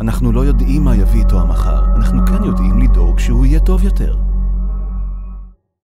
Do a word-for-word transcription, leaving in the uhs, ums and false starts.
אנחנו לא יודעים מה יביא איתו המחר. אנחנו כן יודעים לדאוג שהוא יהיה טוב יותר.